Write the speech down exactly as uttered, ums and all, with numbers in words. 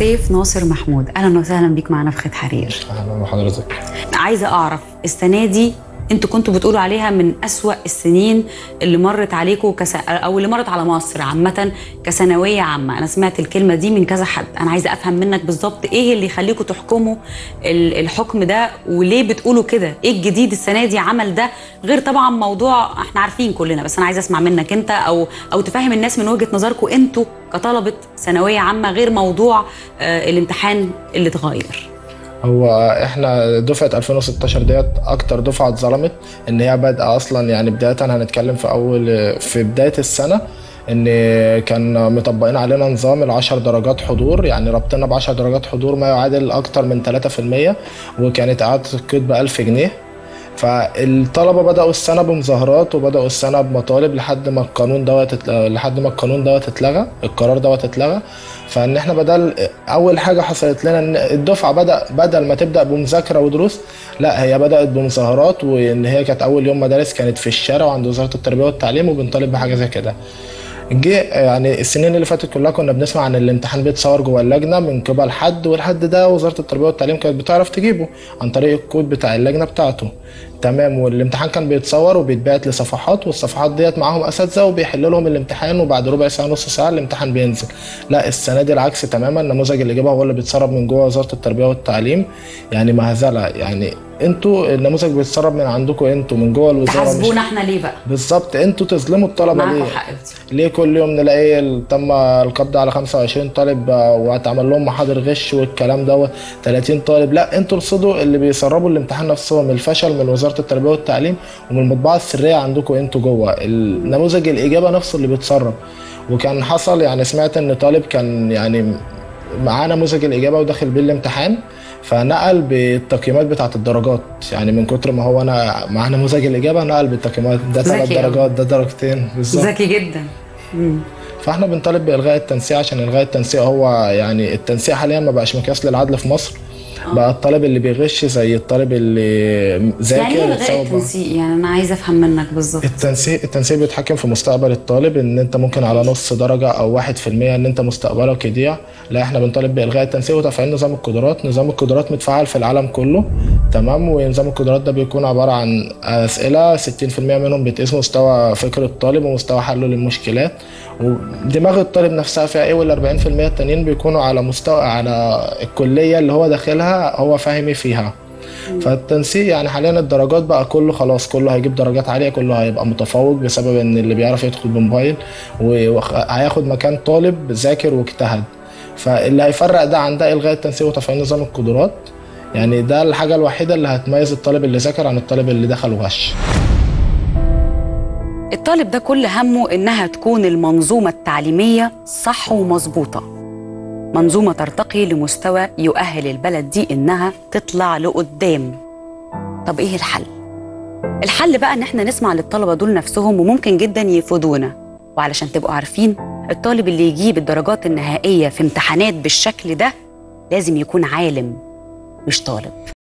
سيف ناصر محمود، اهلا وسهلا بيك معنا في خيط حرير. اهلا بحضرتك. عايزه اعرف السنه دي انتوا كنتوا بتقولوا عليها من أسوأ السنين اللي مرت عليكم كس... او اللي مرت على مصر عامه كثانويه عامه. انا سمعت الكلمه دي من كذا حد، انا عايزه افهم منك بالظبط ايه اللي يخليكم تحكموا الحكم ده وليه بتقولوا كده؟ ايه الجديد السنه دي عمل ده غير طبعا موضوع احنا عارفين كلنا، بس انا عايزه اسمع منك انت او او تفهم الناس من وجهه نظركم انتوا كطلبه ثانويه عامه غير موضوع آه الامتحان اللي اتغير. هو احنا دفعه ألفين وستاشر ديت اكتر دفعه اتظلمت، ان هي بادئه اصلا يعني بدايه هنتكلم في اول في بدايه السنه ان كان مطبقين علينا نظام العشر درجات حضور، يعني ربطنا بعشر درجات حضور ما يعادل اكتر من ثلاثة في المية، وكانت اعاده القيد ب ألف جنيه. فالطلبه بداوا السنه بمظاهرات وبداوا السنه بمطالب لحد ما القانون دوت لحد ما القانون دوت اتلغى، القرار دوت اتلغى. فان احنا بدل اول حاجه حصلت لنا ان الدفعه بدا بدل ما تبدا بمذاكره ودروس، لا هي بدات بمظاهرات، وان هي كانت اول يوم مدارس كانت في الشارع وعند وزاره التربيه والتعليم وبنطالب بحاجه زي كده. جه يعني السنين اللي فاتت كلها كنا بنسمع عن الامتحان بيتصور جوه اللجنه من قبل حد، والحد ده وزاره التربيه والتعليم كانت بتعرف تجيبه عن طريق الكود بتاع اللجنه بتاعته، تمام. والامتحان كان بيتصور وبيتبعت لصفحات، والصفحات ديت معاهم اساتذه وبيحلوا لهم الامتحان، وبعد ربع ساعه نص ساعه الامتحان بينزل. لا السنه دي العكس تماما، نموذج الاجابه هو اللي بيتسرب من جوه وزاره التربيه والتعليم، يعني مهزله. يعني انتوا النموذج بيتسرب من عندكم انتوا من جوه الوزاره، تحاسبونا احنا ليه بقى؟ بالظبط، انتوا تظلموا الطلبه ليه؟ ليه كل يوم نلاقي تم القبض على خمسة وعشرين طالب وهتعمل لهم محاضر غش والكلام دوت ثلاثين طالب؟ لا انتوا رصدوا اللي بيسربوا الامتحان نفسهم الفشل من وزاره التربيه والتعليم ومن المطبعه السريه عندكم انتوا جوه النموذج الاجابه نفسه اللي بيتسرب. وكان حصل يعني سمعت ان طالب كان يعني معاه نموذج الاجابه وداخل بيه الامتحان، فنقل بالتقييمات بتاعه الدرجات، يعني من كتر ما هو انا معاه نموذج الاجابه نقل بالتقييمات، ده ثلاث درجات ده درجتين بالظبط. ذكي جدا. مم. فاحنا بنطالب بالغاء التنسيق، عشان الغاء التنسيق هو يعني التنسيق حاليا ما بقاش مقياس للعدل في مصر. أوه. بقى الطالب اللي بيغش زي الطالب اللي ذاكر. يعني ايه الغاء التنسيق؟ يعني انا عايزه افهم منك بالظبط. التنسيق التنسيق بيتحكم في مستقبل الطالب، ان انت ممكن على نص درجه او واحد في المية ان انت مستقبلك يضيع. لا احنا بنطالب بالغاء التنسيق وتفعيل نظام القدرات. نظام القدرات متفعل في العالم كله، تمام. ونظام القدرات ده بيكون عباره عن اسئله ستين في المية منهم بتقيس مستوى فكر الطالب ومستوى حله للمشكلات ودماغ الطالب نفسها فيها ايه، وال أربعين في المية التانيين بيكونوا على مستوى على الكليه اللي هو داخلها هو فاهم ايه فيها. فالتنسيق يعني حاليا الدرجات بقى كله خلاص، كله هيجيب درجات عاليه، كله هيبقى متفوق بسبب ان اللي بيعرف يدخل بموبايل وهياخد مكان طالب ذاكر واجتهد. فاللي هيفرق ده عن ده الغاء التنسيق وتفعيل نظام القدرات، يعني ده الحاجه الوحيده اللي هتميز الطالب اللي ذاكر عن الطالب اللي دخل وغش. الطالب ده كل همه انها تكون المنظومه التعليميه صح ومظبوطه، منظومة ترتقي لمستوى يؤهل البلد دي إنها تطلع لقدام. طب إيه الحل؟ الحل بقى إن إحنا نسمع للطلبة دول نفسهم، وممكن جدا يفيدونا. وعلشان تبقوا عارفين، الطالب اللي يجيب الدرجات النهائية في امتحانات بالشكل ده لازم يكون عالم مش طالب.